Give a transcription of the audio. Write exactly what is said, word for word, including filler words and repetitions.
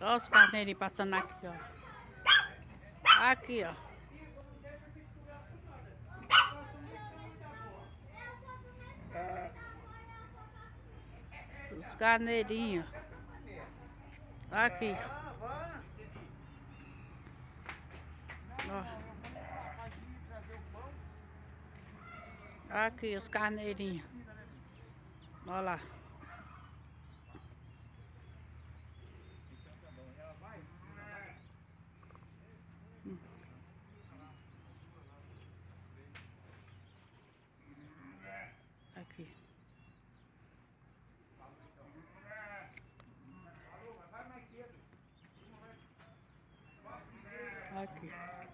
Olha os carneirinhos passando aqui, ó. Aqui, ó. Os carneirinhos. Aqui. Ó. Aqui os carneirinhos. Olha lá. Hum. Aqui. Aqui.